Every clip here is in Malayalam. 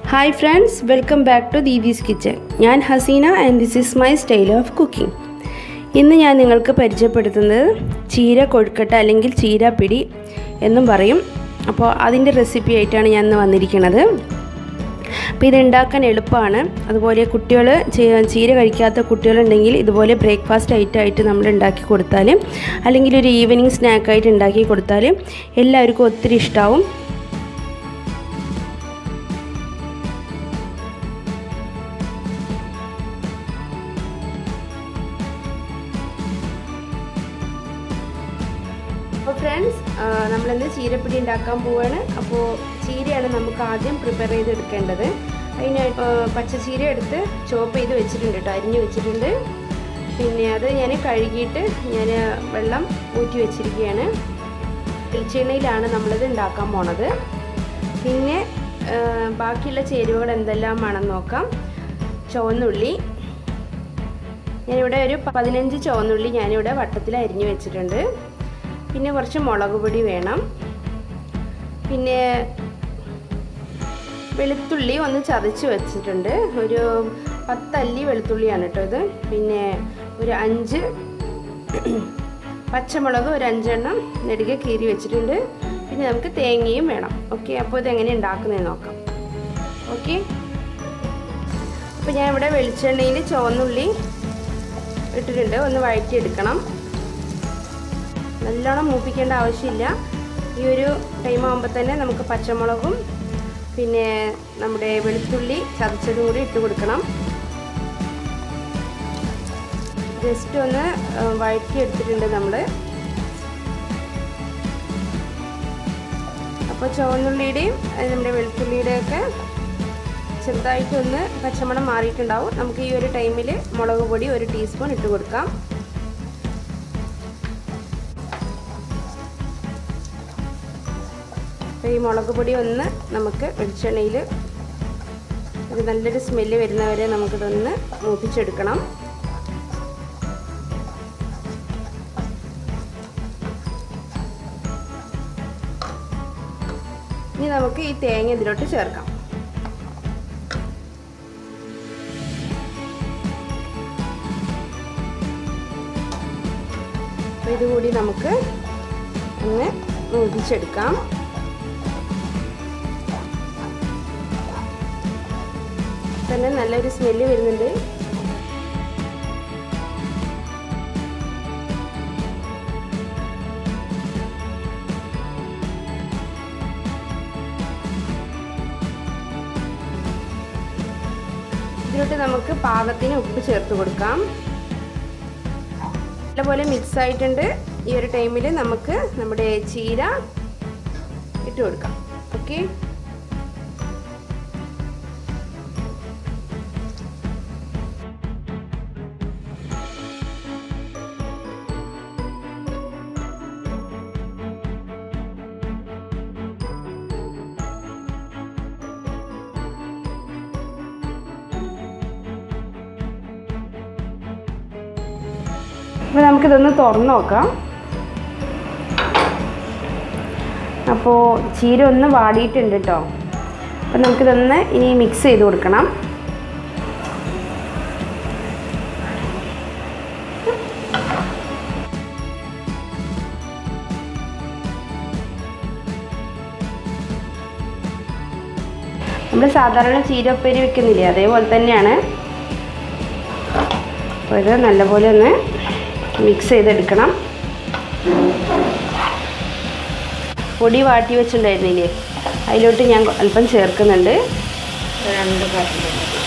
Hi friends, welcome back to Deevi's Kitchen. ഞാൻ Hasina and this is my style of cooking. ഇന്ന് ഞാൻ നിങ്ങൾക്ക് പരിചയപ്പെടുത്തുന്നത് ചീര കൊഴുക്കട്ട അല്ലെങ്കിൽ ചീരപ്പിടി എന്നും പറയും. അപ്പോൾ അതിൻ്റെ റെസിപ്പി ആയിട്ടാണ് ഞാൻ ഇന്ന് വന്നിരിക്കുന്നത്. അപ്പോൾ ഇത് ഉണ്ടാക്കാൻ എളുപ്പമാണ്. അതുപോലെ കുട്ടികൾ ചീര കഴിക്കാത്ത കുട്ടികളുണ്ടെങ്കിൽ ഇതുപോലെ ബ്രേക്ക്ഫാസ്റ്റ് ഐറ്റമായിട്ട് നമ്മൾ ഉണ്ടാക്കി കൊടുത്താൽ അല്ലെങ്കിൽ ഒരു ഈവനിങ് സ്നാക്കായിട്ട് ഉണ്ടാക്കി കൊടുത്താൽ എല്ലാവർക്കും ഒത്തിരി ഇഷ്ടമാവും. അപ്പോൾ ഫ്രണ്ട്സ്, നമ്മളിന്ന് ചീരപ്പിടി ഉണ്ടാക്കാൻ പോവുകയാണ്. അപ്പോൾ ചീരയാണ് നമുക്ക് ആദ്യം പ്രിപ്പയർ ചെയ്തെടുക്കേണ്ടത്. അതിനായിട്ട് പച്ചച്ചീര എടുത്ത് ചോപ്പ് ചെയ്ത് വെച്ചിട്ടുണ്ട് കേട്ടോ, അരിഞ്ഞ് വെച്ചിട്ടുണ്ട്. പിന്നെ അത് ഞാൻ കഴുകിയിട്ട് ഞാൻ വെള്ളം ഊറ്റി വെച്ചിരിക്കുകയാണ്. വെളിച്ചെണ്ണയിലാണ് നമ്മളിത് ഉണ്ടാക്കാൻ പോണത്. പിന്നെ ബാക്കിയുള്ള ചേരുവകൾ എന്തെല്ലാമാണെന്ന് നോക്കാം. ചുവന്നുള്ളി ഞാനിവിടെ ഒരു 15 ചുവന്നുള്ളി ഞാനിവിടെ വട്ടത്തിൽ അരിഞ്ഞ് വെച്ചിട്ടുണ്ട്. പിന്നെ കുറച്ച് മുളക് പൊടി വേണം. പിന്നെ വെളുത്തുള്ളി ഒന്ന് ചതച്ച് വെച്ചിട്ടുണ്ട്. ഒരു 10 അല്ലി വെളുത്തുള്ളിയാണ് കേട്ടോ ഇത്. പിന്നെ ഒരു 5 പച്ചമുളക്, ഒരു 5 എണ്ണം നെടുകെ കീറി വെച്ചിട്ടുണ്ട്. പിന്നെ നമുക്ക് തേങ്ങയും വേണം. ഓക്കെ, അപ്പോൾ ഇതെങ്ങനെ ഉണ്ടാക്കുന്നതെന്ന് നോക്കാം. ഓക്കെ, അപ്പോൾ ഞാൻ ഇവിടെ വെളിച്ചെണ്ണയിൽ ചുവന്നുള്ളി ഇട്ടിട്ടുണ്ട്. ഒന്ന് വഴറ്റിയെടുക്കണം. നല്ലോണം മൂപ്പിക്കേണ്ട ആവശ്യമില്ല. ഈ ഒരു ടൈം ആകുമ്പോൾ തന്നെ നമുക്ക് പച്ചമുളകും പിന്നെ നമ്മുടെ വെളുത്തുള്ളി ചതച്ചതും കൂടി ഇട്ട് കൊടുക്കണം. ജസ്റ്റ് ഒന്ന് വഴറ്റി എടുത്തിട്ടുണ്ട് നമ്മൾ. അപ്പോൾ ചുവന്നുള്ളിയുടെയും നമ്മുടെ വെളുത്തുള്ളിയുടെയൊക്കെ ചെറുതായിട്ടൊന്ന് പച്ചമണം മാറിയിട്ടുണ്ടാവും. നമുക്ക് ഈ ഒരു ടൈമിൽ മുളക് പൊടി 1 ടീസ്പൂൺ ഇട്ട് കൊടുക്കാം. ഈ മുളക് പൊടി ഒന്ന് നമുക്ക് വെളിച്ചെണ്ണയിൽ ഒരു നല്ലൊരു സ്മെല്ല് വരുന്നവരെ നമുക്കിതൊന്ന് മൂപ്പിച്ചെടുക്കണം. ഇനി നമുക്ക് ഈ തേങ്ങ ഇതിലോട്ട് ചേർക്കാം. അപ്പോൾ ഇതുകൂടി നമുക്ക് ഒന്ന് മൂപ്പിച്ചെടുക്കാം. തന്നെ നല്ലൊരു സ്മെല്ല് വരുന്നുണ്ട്. ഇതിലോട്ട് നമുക്ക് പാകത്തിന് ഉപ്പ് ചേർത്ത് കൊടുക്കാം. നല്ലപോലെ മിക്സ് ആയിട്ടുണ്ട്. ഈ ഒരു ടൈമിൽ നമുക്ക് നമ്മുടെ ചീര ഇട്ട് കൊടുക്കാം. ഓക്കെ, അപ്പോൾ നമുക്കിതൊന്ന് തുറന്ന് നോക്കാം. അപ്പോൾ ചീര ഒന്ന് വാടിയിട്ടുണ്ട് കേട്ടോ. അപ്പോൾ നമുക്കിതൊന്ന് ഇനി മിക്സ് ചെയ്ത് കൊടുക്കണം. നമ്മൾ സാധാരണ ചീര ഉപ്പേരി വെക്കുന്നില്ലേ, അതേപോലെ തന്നെയാണ്. അപ്പോൾ ഇത് നല്ലപോലെ ഒന്ന് മിക്സ് ചെയ്തെടുക്കണം. പൊടി വാട്ടി വെച്ചിട്ടുണ്ടായിരുന്നില്ലേ, അതിലോട്ട് ഞാൻ അല്പം ചേർക്കുന്നുണ്ട്. 2 കപ്പ്.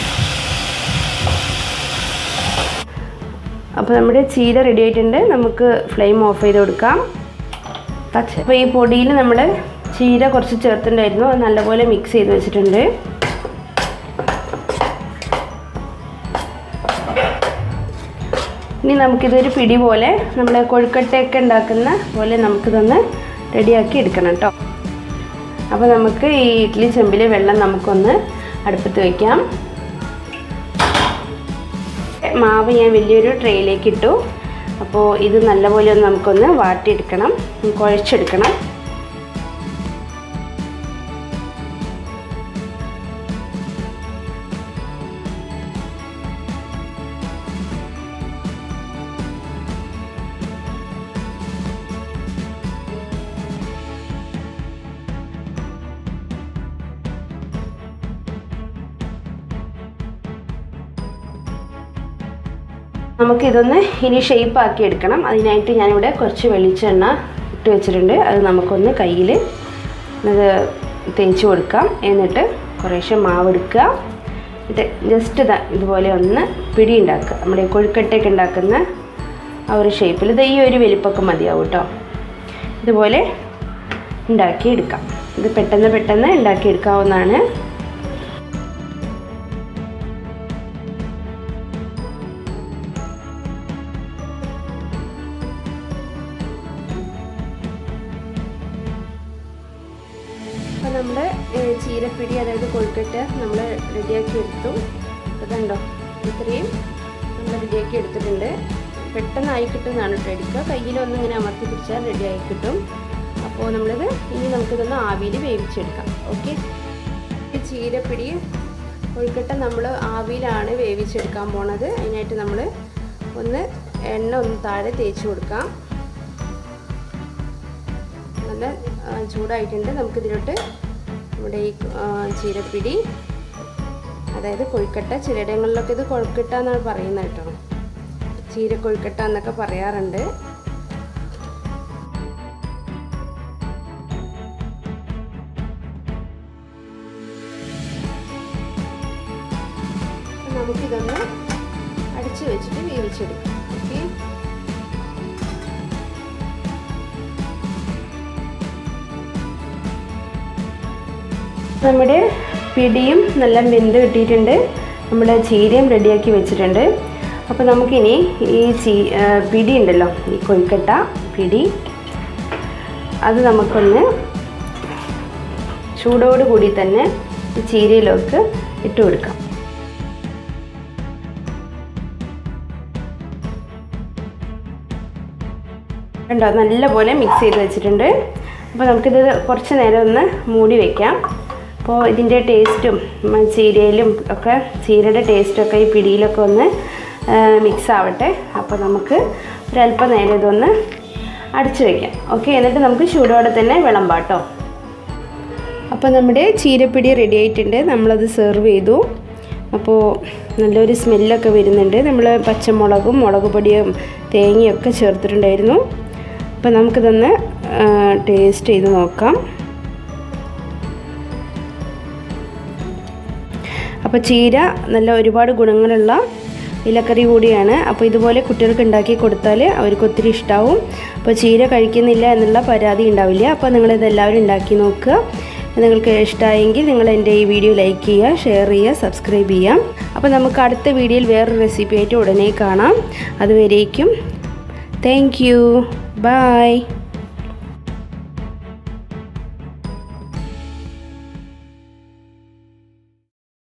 അപ്പോൾ നമ്മുടെ ചീര റെഡി ആയിട്ടുണ്ട്. നമുക്ക് ഫ്ലെയിം ഓഫ് ചെയ്ത് കൊടുക്കാം. അപ്പോൾ ഈ പൊടിയിൽ നമ്മൾ ചീര കുറച്ച് ചേർത്തിട്ടുണ്ടായിരുന്നു. അത് നല്ലപോലെ മിക്സ് ചെയ്ത് വെച്ചിട്ടുണ്ട്. ഇനി നമുക്കിതൊരു പിടി പോലെ നമ്മൾ കൊഴുക്കട്ടയൊക്കെ ഉണ്ടാക്കുന്ന പോലെ നമുക്കിതൊന്ന് റെഡിയാക്കി എടുക്കണം കേട്ടോ. അപ്പോൾ നമുക്ക് ഈ ഇഡ്ഡലി ചെമ്പിൽ വെള്ളം നമുക്കൊന്ന് അടുപ്പത്ത് വയ്ക്കാം. മാവ് ഞാൻ വലിയൊരു ട്രേയിലേക്ക് ഇട്ടു. അപ്പോൾ ഇത് നല്ലപോലെ ഒന്ന് നമുക്കൊന്ന് വാട്ടിയെടുക്കണം, കുഴച്ചെടുക്കണം. നമുക്കിതൊന്ന് ഇനി ഷേപ്പാക്കി എടുക്കണം. അതിനായിട്ട് ഞാനിവിടെ കുറച്ച് വെളിച്ചെണ്ണ ഇട്ട് വെച്ചിട്ടുണ്ട്. അത് നമുക്കൊന്ന് കയ്യിൽ അത് തേച്ച് കൊടുക്കാം. എന്നിട്ട് കുറേശ്ശെ മാവ് എടുക്കുക. എന്നിട്ട് ജസ്റ്റ് ഇതുപോലെ ഒന്ന് പിടി ഉണ്ടാക്കുക. നമ്മുടെ കൊഴുക്കട്ടയൊക്കെ ഉണ്ടാക്കുന്ന ആ ഒരു ഷേപ്പിൽ ഇത് ഈ ഒരു വലിപ്പമൊക്കെ മതിയാവും കേട്ടോ. ഇതുപോലെ ഉണ്ടാക്കിയെടുക്കാം. ഇത് പെട്ടെന്ന് ഉണ്ടാക്കിയെടുക്കാവുന്നതാണ്. അപ്പോൾ നമ്മുടെ ചീരപ്പിടി അതായത് കൊഴുക്കട്ട നമ്മൾ റെഡിയാക്കി എടുത്തു. അതുണ്ടോ, ഇത്രയും നമ്മൾ റെഡിയാക്കി എടുത്തിട്ടുണ്ട്. പെട്ടെന്നായി കിട്ടുന്നതാണ് കേട്ടോ എടുക്കുക. കയ്യിലൊന്നും ഇങ്ങനെ അമർത്തി പിടിച്ചാൽ റെഡിയായി കിട്ടും. അപ്പോൾ നമുക്കിതൊന്ന് ആവിയിൽ വേവിച്ചെടുക്കാം. ഓക്കെ, ചീരപ്പിടി കൊഴുക്കട്ട നമ്മൾ ആവിയിലാണ് വേവിച്ചെടുക്കാൻ പോണത്. അതിനായിട്ട് നമ്മൾ എണ്ണ ഒന്ന് താഴെ തേച്ച് കൊടുക്കാം. നല്ല ചൂടായിട്ടുണ്ട്. നമുക്കിതിലോട്ട് നമ്മുടെ ഈ ചീരപ്പിടി അതായത് കൊഴുക്കട്ട, ചിലയിടങ്ങളിലൊക്കെ ഇത് കൊഴുക്കട്ട എന്നാണ് പറയുന്നത് കേട്ടോ. ചീരക്കൊഴുക്കട്ട എന്നൊക്കെ പറയാറുണ്ട്. നമുക്കിതൊന്ന് അടിച്ചു വെച്ചിട്ട് വേവിച്ചെടുക്കാം. ഓക്കെ, നമ്മുടെ പിടിയും നല്ല വെന്ത് കിട്ടിയിട്ടുണ്ട്. നമ്മുടെ ചീരയും റെഡിയാക്കി വെച്ചിട്ടുണ്ട്. അപ്പോൾ നമുക്കിനി ഈ പിടി ഉണ്ടല്ലോ, ഈ കൊഴുക്കട്ട പിടി, അത് നമുക്കൊന്ന് ചൂടോട് കൂടി തന്നെ ഈ ചീരയിലേക്ക് ഇട്ട് കൊടുക്കാം. കണ്ടോ, നല്ലപോലെ മിക്സ് ചെയ്ത് വെച്ചിട്ടുണ്ട്. അപ്പോൾ നമുക്കിത് കുറച്ച് നേരം ഒന്ന് മൂടി വയ്ക്കാം. അപ്പോൾ ഇതിൻ്റെ ടേസ്റ്റും ചീരയിലും ഒക്കെ, ചീരയുടെ ടേസ്റ്റൊക്കെ ഈ പിടിയിലൊക്കെ ഒന്ന് മിക്സ് ആവട്ടെ. അപ്പോൾ നമുക്ക് ഒരല്പം നേരം ഇതൊന്ന് അടച്ചു വയ്ക്കാം. ഓക്കെ, എന്നിട്ട് നമുക്ക് ചൂടോടെ തന്നെ വിളമ്പാട്ടോ. അപ്പോൾ നമ്മുടെ ചീരപ്പിടി റെഡി ആയിട്ടുണ്ട്. നമ്മളത് സെർവ് ചെയ്തു. അപ്പോൾ നല്ലൊരു സ്മെല്ലൊക്കെ വരുന്നുണ്ട്. നമ്മൾ പച്ചമുളകും മുളക് പൊടിയും തേങ്ങയൊക്കെ ചേർത്തിട്ടുണ്ടായിരുന്നു. അപ്പോൾ നമുക്കിതൊന്ന് ടേസ്റ്റ് ചെയ്ത് നോക്കാം. അപ്പോൾ ചീര നല്ല ഒരുപാട് ഗുണങ്ങളുള്ള ഇലക്കറി കൂടിയാണ്. അപ്പോൾ ഇതുപോലെ കുട്ടികൾക്ക് ഉണ്ടാക്കി കൊടുത്താൽ അവർക്ക് ഒത്തിരി ഇഷ്ടമാവും. അപ്പോൾ ചീര കഴിക്കുന്നില്ല എന്നുള്ള പരാതി ഉണ്ടാവില്ല. അപ്പോൾ നിങ്ങളിതെല്ലാവരും ഉണ്ടാക്കി നോക്കുക. നിങ്ങൾക്ക് ഇഷ്ടമായെങ്കിൽ നിങ്ങൾ എൻ്റെ ഈ വീഡിയോ ലൈക്ക് ചെയ്യുക, ഷെയർ ചെയ്യുക, സബ്സ്ക്രൈബ് ചെയ്യാം. അപ്പോൾ നമുക്ക് അടുത്ത വീഡിയോയിൽ വേറൊരു റെസിപ്പി ആയിട്ട് ഉടനെ കാണാം. അതുവരേക്കും താങ്ക് യു, ബൈ.